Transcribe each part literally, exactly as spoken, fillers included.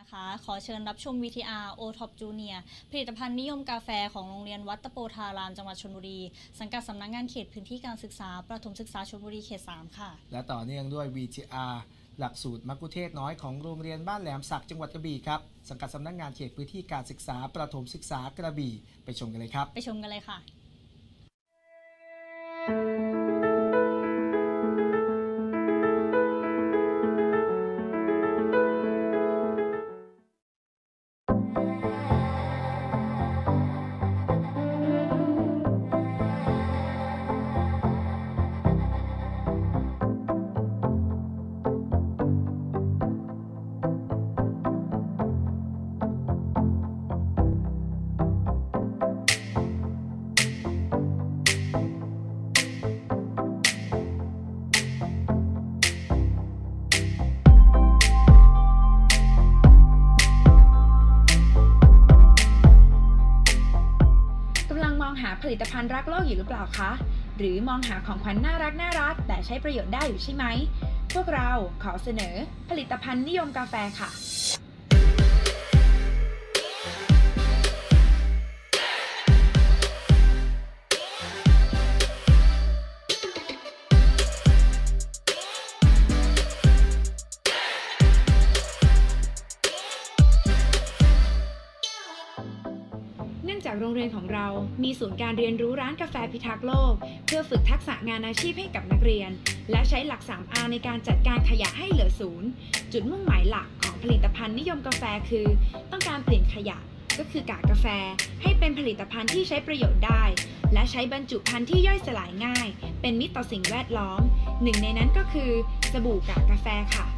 นะคะขอเชิญรับชม วี ที อาร์ โอ ท็อป Junior ผลิตภัณฑ์นิยมกาแฟของโรงเรียนวัดตะโปธารามจังหวัดชลบุรีสังกัดสำนักงานเขตพื้นที่การศึกษาประถมศึกษาชลบุรีเขตสามค่ะและต่อเนื่องด้วย วี ที อาร์ หลักสูตรมัคคุเทศก์น้อยของโรงเรียนบ้านแหลมสักจังหวัดกระบี่ครับสังกัดสำนักงานเขตพื้นที่การศึกษาประถมศึกษากระบี่ไปชมกันเลยครับไปชมกันเลยค่ะหาผลิตภัณฑ์รักโลกอยู่หรือเปล่าคะหรือมองหาของขวัญน่ารักน่ารักแต่ใช้ประโยชน์ได้อยู่ใช่ไหมพวกเราขอเสนอผลิตภัณฑ์นิยมกาแฟค่ะเนื่องจากโรงเรียนของเรามีศูนย์การเรียนรู้ร้านกาแฟพิทักษ์โลกเพื่อฝึกทักษะงานอาชีพให้กับนักเรียนและใช้หลัก สาม อาร์ ในการจัดการขยะให้เหลือศูนย์จุดมุ่งหมายหลักของผลิตภัณฑ์นิยมกาแฟคือต้องการเปลี่ยนขยะก็คือกากกาแฟให้เป็นผลิตภัณฑ์ที่ใช้ประโยชน์ได้และใช้บรรจุภัณฑ์ที่ย่อยสลายง่ายเป็นมิตรต่อสิ่งแวดล้อมหนึ่งในนั้นก็คือสบู่กากกาแฟค่ะ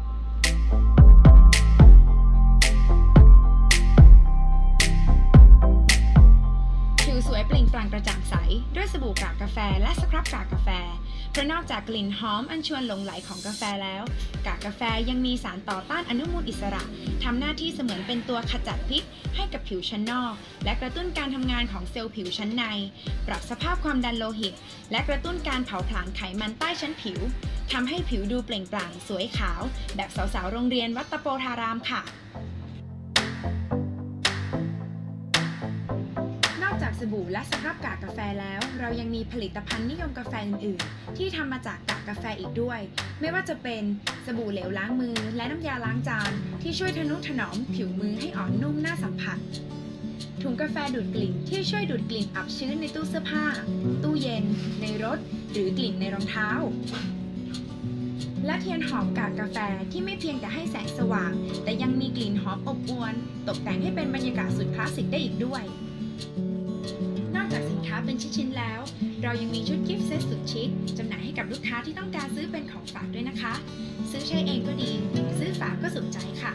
สวยเปล่งปลั่งกระจ่างใสด้วยสบู่กากกาแฟและสครับกากกาแฟเพราะนอกจากกลิ่นหอมอัญชวนหลงไหลของกาแฟแล้วกากกาแฟยังมีสารต่อต้านอนุมูลอิสระทำหน้าที่เสมือนเป็นตัวขจัดพิษให้กับผิวชั้นนอกและกระตุ้นการทำงานของเซลล์ผิวชั้นในปรับสภาพความดันโลหิตและกระตุ้นการเผาผลาญไขมันใต้ชั้นผิวทำให้ผิวดูเปล่งปลั่งสวยขาวแบบสาวๆโรงเรียนวัดตะโปธารามค่ะจากสบู่และสครับกากกาแฟแล้วเรายังมีผลิตภัณฑ์นิยมกาแฟอื่นๆที่ทำมาจากกากกาแฟอีกด้วยไม่ว่าจะเป็นสบู่เหลวล้างมือและน้ำยาล้างจานที่ช่วยทนุถนอมผิวมือให้อ่อนนุ่มน่าสัมผัสถุงกาแฟดูดกลิ่นที่ช่วยดูดกลิ่นอับชื้นในตู้เสื้อผ้าตู้เย็นในรถหรือกลิ่นในรองเท้าและเทียนหอมกากกาแฟที่ไม่เพียงแต่ให้แสงสว่างแต่ยังมีกลิ่นหอมอบอวลตกแต่งให้เป็นบรรยากาศสุดคลาสสิกได้อีกด้วยนอกจากสินค้าเป็นชิ้นๆแล้วเรายังมีชุดกิฟต์เซตสุดชิคจำหน่ายให้กับลูกค้าที่ต้องการซื้อเป็นของฝากด้วยนะคะซื้อใช้เองก็ดีซื้อฝากก็สุขใจค่ะ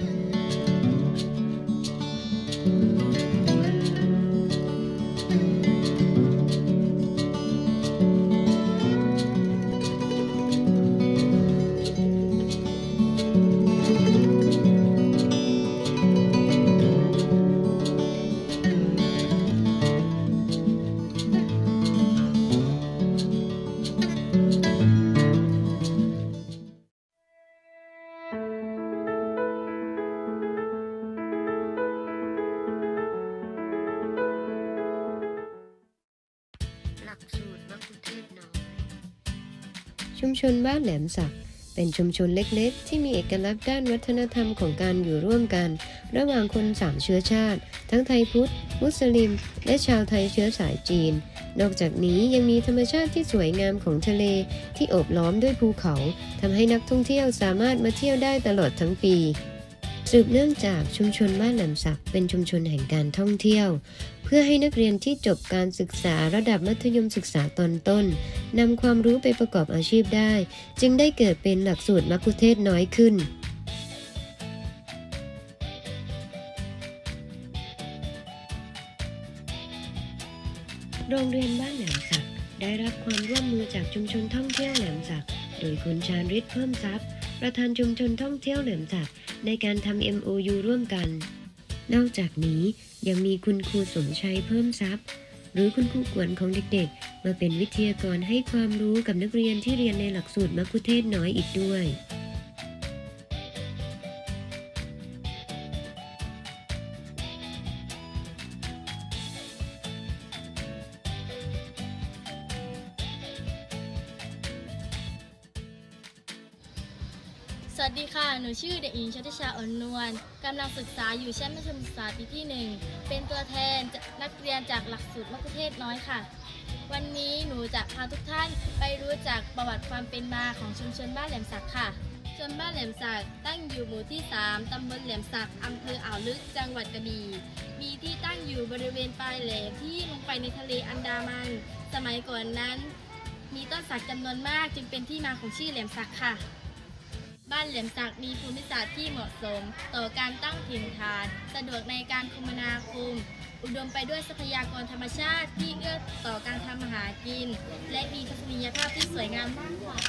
ชุมชนบ้านแหลมสักเป็นชุมชนเล็กๆที่มีเอกลักษณ์ด้านวัฒนธรรมของการอยู่ร่วมกันระหว่างคนสามเชื้อชาติทั้งไทยพุทธมุสลิมและชาวไทยเชื้อสายจีนนอกจากนี้ยังมีธรรมชาติที่สวยงามของทะเลที่โอบล้อมด้วยภูเขาทำให้นักท่องเที่ยวสามารถมาเที่ยวได้ตลอดทั้งปีสืบเนื่องจากชุมชนบ้านแหลมสักเป็นชุมชนแห่งการท่องเที่ยวเพื่อให้นักเรียนที่จบการศึกษาระดับมัธยมศึกษาตอนต้นนำความรู้ไปประกอบอาชีพได้จึงได้เกิดเป็นหลักสูตรมัคคุเทศก์น้อยขึ้นโรงเรียนบ้านแหลมสักได้รับความร่วมมือจากชุมชนท่องเที่ยวแหลมสักโดยคุณชาญฤทธิ์เพิ่มทรัพย์ประธานชุมชนท่องเที่ยวแหลมสักในการทำ เอ็ม โอ ยู ร่วมกันนอกจากนี้ยังมีคุณครูสมชัยเพิ่มทรัพย์หรือคุณครูกวนของเด็กๆมาเป็นวิทยากรให้ความรู้กับนักเรียนที่เรียนในหลักสูตรมัคคุเทศก์น้อยอีกด้วยสวัสดีค่ะ หนูชื่อเด็กหญิงชติชาอ่อนนวลกำลังศึกษาอยู่ชั้นมัธยมศึกษาปีที่หนึ่งเป็นตัวแทนนักเรียนจากหลักสูตรมะกุเทศน้อยค่ะ วันนี้หนูจะพาทุกท่านไปรู้จักประวัติความเป็นมาของชุมชนบ้านแหลมสักค่ะชุมชนบ้านแหลมสักตั้งอยู่หมู่ที่สามตำบลแหลมสักอำเภออ่าวลึกจังหวัดกระบี่มีที่ตั้งอยู่บริเวณปลายแหลมที่ลงไปในทะเลอันดามัน สมัยก่อนนั้นมีต้นสักจำนวนมากจึงเป็นที่มาของชื่อแหลมสักค่ะบ้านแหลมสักมีภูมิศาสตร์ที่เหมาะสมต่อการตั้งถิ่นฐานสะดวกในการคมนาคมอุดมไปด้วยทรัพยากรธรรมชาติที่เอื้อต่อการทำอาหารกินและมีทัศนียภาพที่สวยงามมากค่ะ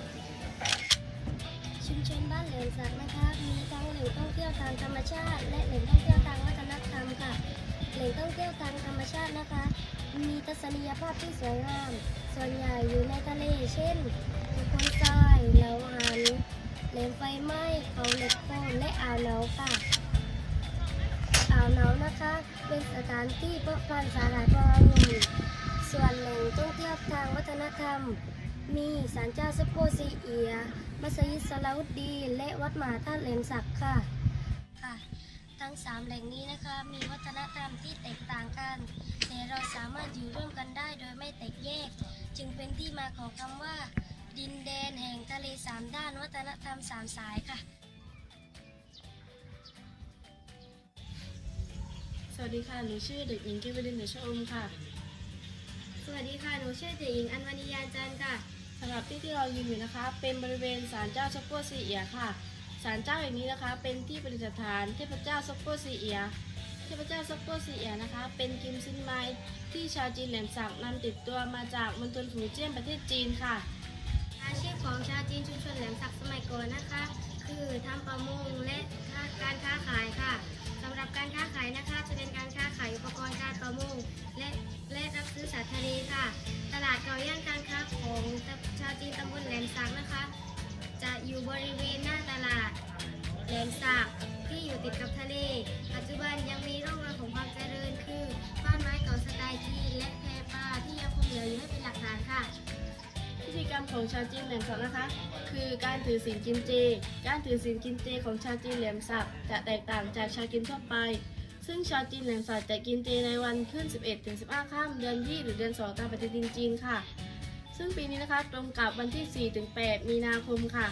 ชุมชนบ้านแหลมสักนะคะมีทั้งแหล่งท่องเที่ยวทางธรรมชาติและแหล่งท่องเที่ยวทางวัฒนธรรมค่ะแหล่งท่องเที่ยวทางธรรมชาตินะคะมีทัศนียภาพที่สวยงามส่วนใหญ่อยู่ในทะเลเช่นภูเขาทรายเหลาหันแหลมไฟไหม้เขาเหล็กโคนและอ่าวเหนาค่ะอ่าวเหนานะคะเป็นสถานที่เพาะพันธุ์สาหร่ายพวงองุ่นส่วนแหล่งท่องเที่ยวทางวัฒนธรรมมีศาลเจ้าซัปโปซีเอียมัสยิดซาลาอุดดีนและวัดมหาธาตุแหลมสักค่ะค่ะทั้งสามแหล่งนี้นะคะมีวัฒนธรรมที่แตกต่างกันแต่เราสามารถอยู่ร่วมกันได้โดยไม่แตกแยกจึงเป็นที่มาของคำว่าดินแดนแห่งทะเลสามด้านวัฒนธรรมสามสายค่ะสวัสดีค่ะหนูชื่อเด็กหญิงกิวรินทร์เหนือชอมค่ะสวัสดีค่ะหนูชื่อเด็กหญิงอัญมณียาจันทร์ค่ะสำหรับที่ที่เรายืนอยู่นะคะเป็นบริเวณศาลเจ้าซัปโปซีเอียค่ะศาลเจ้าแห่งนี้นะคะเป็นที่ประดิษฐานเทพเจ้าซัปโปซีเอียเทพเจ้าซัปโปซีเอียนะคะเป็นกิมซินไม้ที่ชาวจีนแหลมสักนำติดตัวมาจากมณฑลฝูเจี้ยนประเทศจีนค่ะอาชีพของชาวจีนชุมชนแหลมสักสมัยก่อนนะคะคือทำประมงและการค้าขายค่ะสำหรับการค้าขายนะคะจะเป็นการค้าขายอุปกรณ์การประมงและและรับซื้อสัตว์ทะเลค่ะตลาดเก่าย่านการค้าของชาวจีนตำบลแหลมสักนะคะจะอยู่บริเวณหน้าตลาดแหลมสักที่อยู่ติดกับทะเลปัจจุบันยังมีร่องรอยของความเจริญคือบ้านไม้เก่าสไตล์จีนและแพปลาที่ยังคงเหลืออยู่ให้เป็นหลักฐานค่ะพิธีกรรมของชาวจีนแหลมสักนะคะคือการถือศีลกินเจการถือศีลกินเจของชาวจีนแหลมสักจะแตกต่างจากชาวจีนทั่วไปซึ่งชาวจีนแหลมสักจะกินเจในวันขึ้น สิบเอ็ดถึงสิบห้า ค่ำเดือนยี่หรือเดือนสองตามปฏิทินจีนค่ะซึ่งปีนี้นะคะตรงกับวันที่ สี่ถึงแปด มีนาคมค่ะ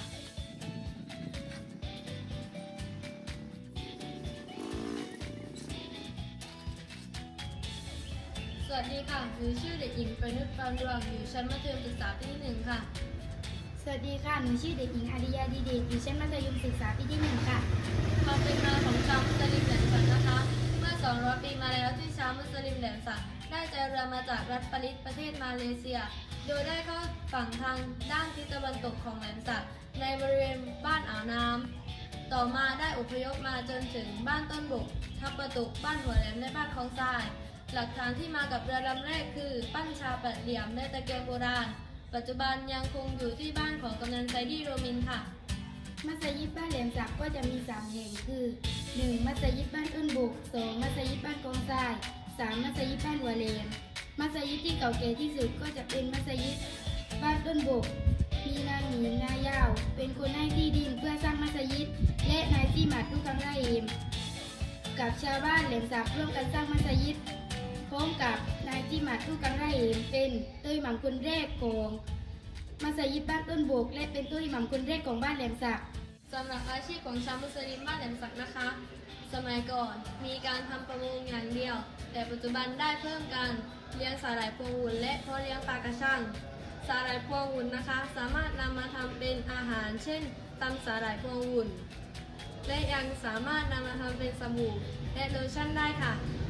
สวัสดีค่ะหนูชื่อเด็กหญิงประนุชปานดวงอยู่ชั้นมัธยมศึกษาปีที่หนึ่งค่ะสวัสดีค่ะหนูชื่อเด็กหญิงอาริยาดีเดชอยู่ชั้นมัธยมศึกษาปีที่หนึ่งค่ะความเป็นมาของชาวมุสลิมแหลมสักนะคะเมื่อสองร้อยปีมาแล้วที่ชาวมุสลิมแหลมสักได้เจเรือมาจากรัฐปาริสประเทศมาเลเซียโดยได้เข้าฝั่งทางด้านทิศตะวันตกของแหลมสักในบริเวณบ้านอ่าวน้ำต่อมาได้อพยพมาจนถึงบ้านต้นบกทับประตุกบ้านหัวแหลมและบ้านคลองทรายหลักฐานที่มากับเรือลำแรกคือปั้นชาปัดเหลี่ยมและตะเกียงโบราณปัจจุบันยังคงอยู่ที่บ้านของกำนันไซดี้โรมินค่ะมัสยิดบ้านแหลมสักก็จะมีสามแห่งคือ หนึ่ง มัสยิดบ้านต้นบุก สอง มัสยิดบ้านกองทราย สาม มัสยิดบ้านหัวแหลมมัสยิดที่เก่าแก่ที่สุดก็จะเป็นมัสยิดบ้านต้นบุกมีนางหมีนายาวเป็นคนให้ที่ดินเพื่อสร้างมัสยิดและนายจีหมัดทุกังไรเอมกับชาวบ้านแหลมสักร่วมกันสร้างมัสยิดพร้อมกับนายจีหมัดทุกังไรเอมเป็นตัวอิหม่ามคนแรกของมัสยิดบ้านต้นบกและเป็นตัวอิหม่ามคนแรกของบ้านแหลมสักสำหรับอาชีพของชาวมุสลิมบ้านแหลมสักนะคะ สมัยก่อนมีการทำประมงอย่างเดียวแต่ปัจจุบันได้เพิ่มการเลี้ยงสาหร่ายพวงวุ้นและเพาะเลี้ยงปลากระชังสาหร่ายพวงวุ้นนะคะสามารถนำมาทำเป็นอาหารเช่นตำสาหร่ายพวงวุ้นและยังสามารถนำมาทำเป็นสบู่และโลชั่นได้ค่ะ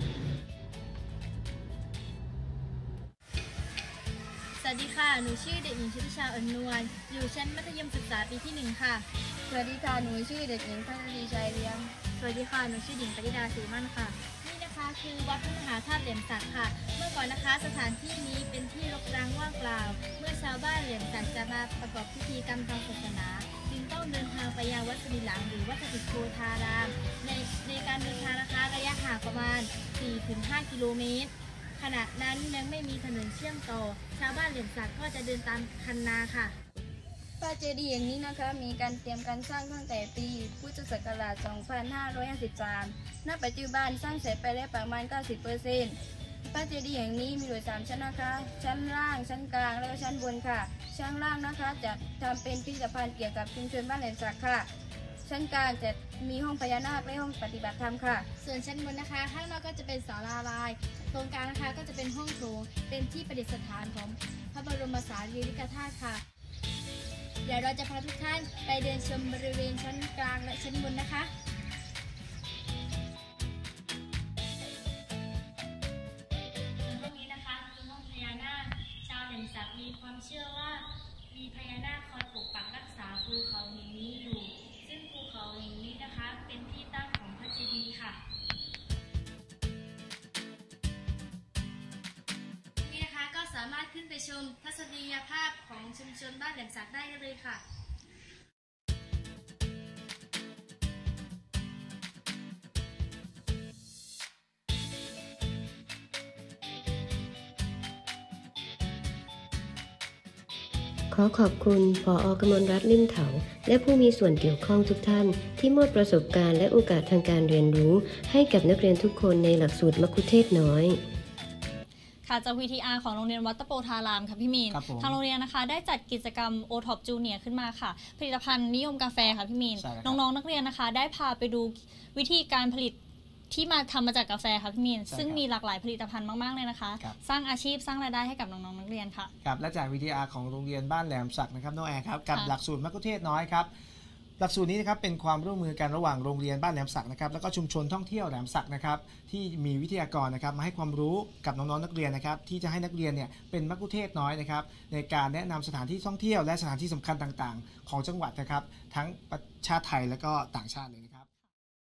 สวัสดีค่ะหนูชื่อเด็กหญิงชติชาอ่อนนวลอยู่ชั้นมัธยมศึกษาปีที่หนึ่งค่ะสวัสดีค่ะหนูชื่อเด็กหญิงพัฒนีชัยเลี้ยงสวัสดีค่ะหนูชื่อหญิงปริดาศรีมั่นค่ะนี่นะคะคือวัดพระมหาธาตุแหลมสักค่ะเมื่อก่อนนะคะสถานที่นี้เป็นที่รกร้างว่างเปล่าเมื่อชาวบ้านแหลมสักจะมาประกอบพิธีกรรมทางศาสนาจึงต้องเดินทางไปยังวัดสิริหลังหรือวัดสถิตโพธารามในในการเดินทางนะคะระยะห่างประมาณ สี่ถึงห้า กิโลเมตรขณะนั้นยังไม่มีถนนเชื่อมต่อชาวบ้านแหลมสักก็จะเดินตามคันนาค่ะพระเจดีย์อย่างนี้นะคะมีการเตรียมการสร้างตั้งแต่ปีพุทธศักราช สองพันห้าร้อยห้าสิบสาม ณ ปัจจุบันสร้างเสร็จไปแล้วประมาณ เก้าสิบเปอร์เซ็นต์ พระเจดีย์แห่งนี้มีอยู่สามชั้นนะคะ ชั้นล่าง ชั้นกลาง และก็ชั้นบนค่ะ ชั้นล่างนะคะจะทำเป็นพิพิธภัณฑ์เกี่ยวกับชุมชนบ้านแหลมสักค่ะ ชั้นกลางจะมีห้องพญานาคและห้องปฏิบัติธรรมค่ะส่วนชั้นบนนะคะข้างนอกก็จะเป็นศาลาลายตรงกลางนะคะก็จะเป็นห้องโถงเป็นที่ประดิษฐานของพระบรมสารีริกธาตุค่ะเดี๋ยวเราจะพาทุกท่านไปเดินชมบริเวณชั้นกลางและชั้นบนนะคะห้องนี้นะคะคือห้องพญานาคชาวแหลมสักมีความเชื่อว่ามีพญานาคคอยปกปักรักษาภูเขาแห่งนี้อยู่ซึ่งภูเขาแห่งนี้นะคะเป็นที่ตั้งของพระเจดีย์ค่ะนี่นะคะก็สามารถขึ้นไปชมทัศนียภาพของชุมชนบ้านแหลมสักได้เลยค่ะขอขอบคุณผอ.กมลรัตน์ลิ่มเถาและผู้มีส่วนเกี่ยวข้องทุกท่านที่มอบประสบการณ์และโอกาสทางการเรียนรู้ให้กับนักเรียนทุกคนในหลักสูตรมัคคุเทศก์น้อยค่ะจาก วี ที อาร์ ของโรงเรียนวัดตะโปธารามค่ะพี่มีนทางโรงเรียนนะคะได้จัดกิจกรรม โอ ท็อป Junior ขึ้นมาค่ะผลิตภัณฑ์นิยมกาแฟค่ะพี่มีนน้องๆนักเรียนนะคะได้พาไปดูวิธีการผลิตที่มาทำมาจากกาแฟค่ะพี่มีนซึ่งมีหลากหลายผลิตภัณฑ์มากๆเลยนะคะสร้างอาชีพสร้างรายได้ให้กับน้องๆนักเรียนค่ะครับและจาก วี ที อาร์ ของโรงเรียนบ้านแหลมสักนะครับน้องแอร์ครับกับหลักสูตรมัคคุเทศก์น้อยครับหลักสูตรนี้นะครับเป็นความร่วมมือกันระหว่างโรงเรียนบ้านแหลมสักนะครับแล้วก็ชุมชนท่องเที่ยวแหลมสักนะครับที่มีวิทยากรนะครับมาให้ความรู้กับน้องๆนักเรียนนะครับที่จะให้นักเรียนเนี่ยเป็นมัคคุเทศก์น้อยนะครับในการแนะนำสถานที่ท่องเที่ยวและสถานที่สำคัญต่างๆของจังหวัดนะครับทั้งชาติไทยและก็ต่างชาติเลยนะครับ